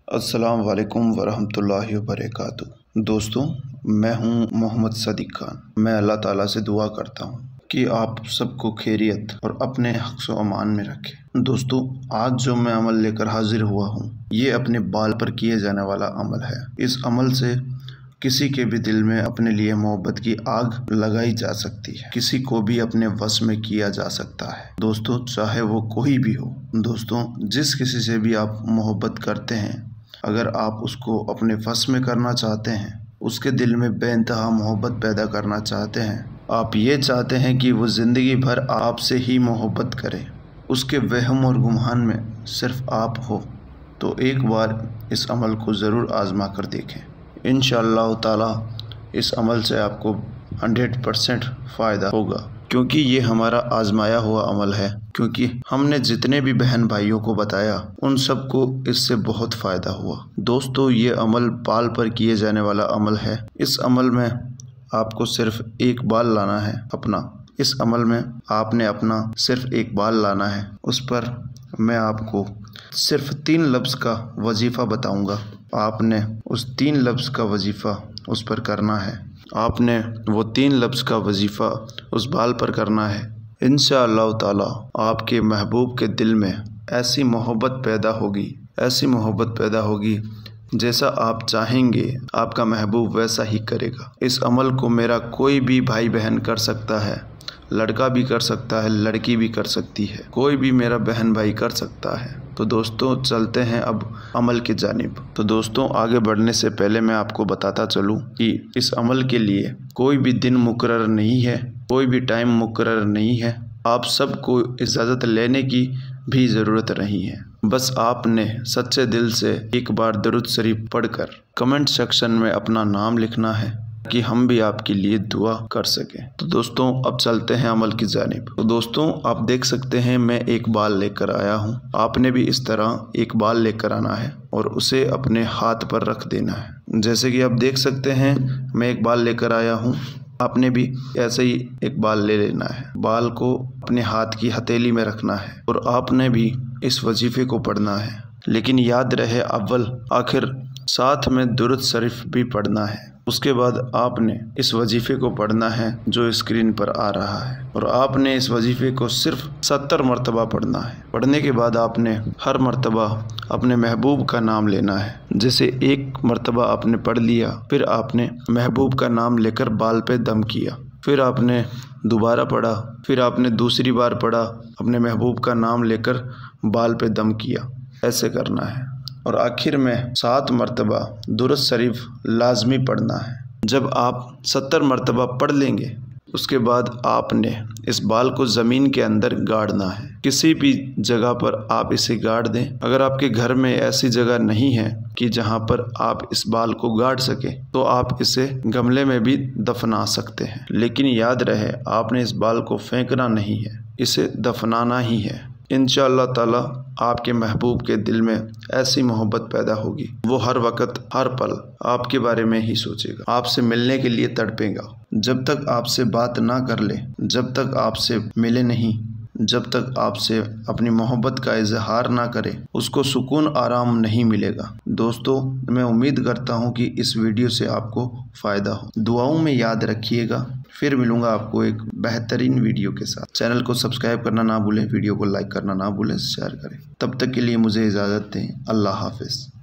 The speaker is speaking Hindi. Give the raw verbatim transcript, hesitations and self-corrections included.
अस्सलाम वालेकुम वरहमतुल्लाहि वबरकातुहू। दोस्तों, मैं हूं मोहम्मद सदीक खान। मैं अल्लाह ताला से दुआ करता हूं कि आप सबको खैरियत और अपने हक़्स व अमान में रखें। दोस्तों, आज जो मैं अमल लेकर हाजिर हुआ हूं, ये अपने बाल पर किए जाने वाला अमल है। इस अमल से किसी के भी दिल में अपने लिए मोहब्बत की आग लगाई जा सकती है, किसी को भी अपने वश में किया जा सकता है। दोस्तों, चाहे वो कोई भी हो। दोस्तों, जिस किसी से भी आप मोहब्बत करते हैं, अगर आप उसको अपने वश में करना चाहते हैं, उसके दिल में बेइंतहा मोहब्बत पैदा करना चाहते हैं, आप ये चाहते हैं कि वो ज़िंदगी भर आपसे ही मोहब्बत करे, उसके वहम और गुमान में सिर्फ़ आप हो, तो एक बार इस अमल को ज़रूर आज़मा कर देखें। इंशाअल्लाह ताला इस अमल से आपको हंड्रेड परसेंट फ़ायदा होगा, क्योंकि ये हमारा आज़माया हुआ अमल है। क्योंकि हमने जितने भी बहन भाइयों को बताया, उन सबको इससे बहुत फ़ायदा हुआ। दोस्तों, ये अमल बाल पर किए जाने वाला अमल है। इस अमल में आपको सिर्फ़ एक बाल लाना है अपना। इस अमल में आपने अपना सिर्फ़ एक बाल लाना है। उस पर मैं आपको सिर्फ़ तीन लफ्ज़ का वजीफ़ा बताऊंगा। आपने उस तीन लफ्ज़ का वजीफ़ा उस पर करना है। आपने वो तीन लफ्ज़ का वजीफ़ा उस बाल पर करना है। इंशाअल्लाह ताला आपके महबूब के दिल में ऐसी मोहब्बत पैदा होगी, ऐसी मोहब्बत पैदा होगी, जैसा आप चाहेंगे आपका महबूब वैसा ही करेगा। इस अमल को मेरा कोई भी भाई बहन कर सकता है, लड़का भी कर सकता है, लड़की भी कर सकती है, कोई भी मेरा बहन भाई कर सकता है। तो दोस्तों, चलते हैं अब अमल की जानिब। तो दोस्तों, आगे बढ़ने से पहले मैं आपको बताता चलूँ कि इस अमल के लिए कोई भी दिन मुकर्रर नहीं है, कोई भी टाइम मुकर्रर नहीं है। आप सबको इजाज़त लेने की भी ज़रूरत नहीं है। बस आपने सच्चे दिल से एक बार दरूद शरीफ पढ़कर कमेंट सेक्शन में अपना नाम लिखना है कि हम भी आपके लिए दुआ कर सकें। तो दोस्तों, अब चलते हैं अमल की जानिब। तो दोस्तों, आप देख सकते हैं मैं एक बाल लेकर आया हूं। आपने भी इस तरह एक बाल लेकर आना है और उसे अपने हाथ पर रख देना है। जैसे कि आप देख सकते हैं मैं एक बाल लेकर आया हूं, आपने भी ऐसे ही एक बाल ले लेना है। बाल को अपने हाथ की हथेली में रखना है और आपने भी इस वजीफे को पढ़ना है। लेकिन याद रहे, अव्वल आखिर साथ में दुरूद शरीफ भी पढ़ना है। उसके बाद आपने इस वजीफे को पढ़ना है जो स्क्रीन पर आ रहा है, और आपने इस वजीफे को सिर्फ सत्तर मरतबा पढ़ना है। पढ़ने के बाद आपने हर मरतबा अपने महबूब का नाम लेना है। जैसे एक मरतबा आपने पढ़ लिया, फिर आपने महबूब का नाम लेकर बाल पे दम किया, फिर आपने दोबारा पढ़ा, फिर आपने दूसरी बार पढ़ा, अपने महबूब का नाम लेकर बाल पे दम किया। ऐसे करना है और आखिर में सात मरतबा दुरूद शरीफ लाजमी पढ़ना है। जब आप सत्तर मरतबा पढ़ लेंगे, उसके बाद आपने इस बाल को ज़मीन के अंदर गाड़ना है। किसी भी जगह पर आप इसे गाड़ दें। अगर आपके घर में ऐसी जगह नहीं है कि जहां पर आप इस बाल को गाड़ सकें, तो आप इसे गमले में भी दफना सकते हैं। लेकिन याद रहे, आपने इस बाल को फेंकना नहीं है, इसे दफनाना ही है। इंशाअल्लाह ताला आपके महबूब के दिल में ऐसी मोहब्बत पैदा होगी, वो हर वक्त हर पल आपके बारे में ही सोचेगा, आपसे मिलने के लिए तड़पेगा। जब तक आपसे बात ना कर ले, जब तक आपसे मिले नहीं, जब तक आपसे अपनी मोहब्बत का इजहार ना करे, उसको सुकून आराम नहीं मिलेगा। दोस्तों, मैं उम्मीद करता हूँ कि इस वीडियो से आपको फ़ायदा हो। दुआओं में याद रखिएगा। फिर मिलूँगा आपको एक बेहतरीन वीडियो के साथ। चैनल को सब्सक्राइब करना ना भूलें, वीडियो को लाइक करना ना भूलें, शेयर करें। तब तक के लिए मुझे इजाज़त दें। अल्लाह हाफ़िज़।